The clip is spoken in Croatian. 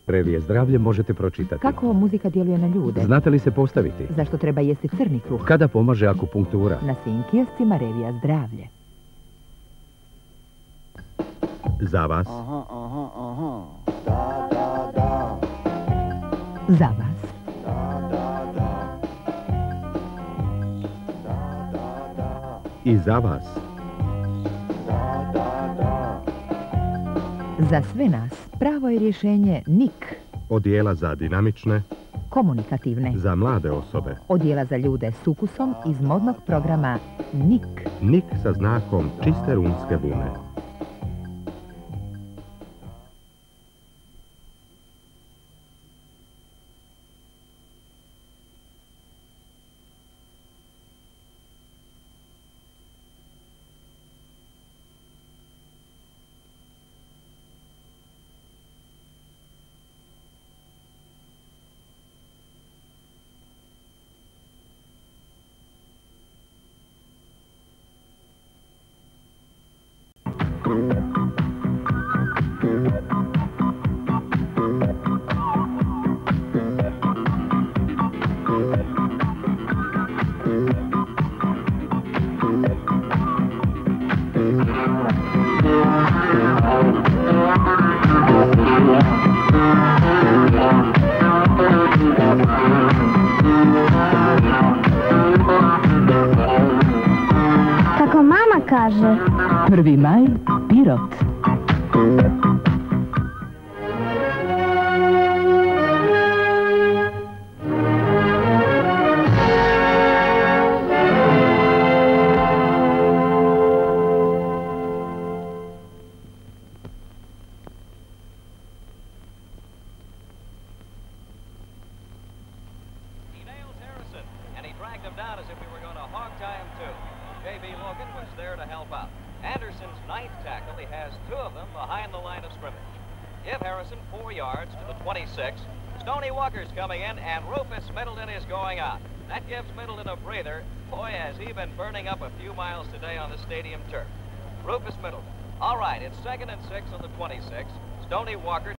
Previje zdravlje možete pročitati. Kako muzika djeluje na ljude? Znate li se postaviti? Zašto treba jesti crni kruh? Kada pomaže akupunktura? Na svim kioscima revija zdravlje. Za vas. Za vas. I za vas. Za sve nas pravo je rješenje NIK. Odijela za dinamične, Komunikativne. za mlade osobe. Odijela za ljude s ukusom iz modnog programa NIK. Nik sa znakom čiste runske vune. Kako mama kaže. 1. maj, Pirot. And he dragged him down as if we were going to hog tie him too. J.B. Logan was there to help out. Anderson's ninth tackle, he has two of them behind the line of scrimmage. Give Harrison 4 yards to the 26. Stoney Walker's coming in, and Rufus Middleton is going out. That gives Middleton a breather. Boy, has he been burning up a few miles today on the stadium turf. Rufus Middleton. All right, it's 2nd and 6 on the 26. Stoney Walker